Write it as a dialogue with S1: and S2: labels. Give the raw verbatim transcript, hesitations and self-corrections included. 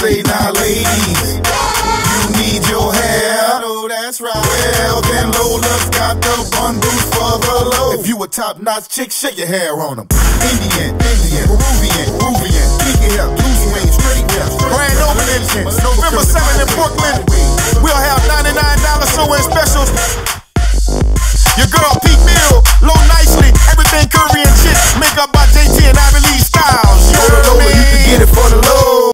S1: say now, ladies, you need your hair. Oh, that's right. Well, then Lola's got the bundles for the low. If you a top-notch chick, shake your hair on them. Indian, Indian, Peruvian, Peruvian, kinky hair, loose wings, straight hair. Grand opening, November seventh in Brooklyn. We'll have ninety-nine dollar sew-in specials. Your girl Pete Mill.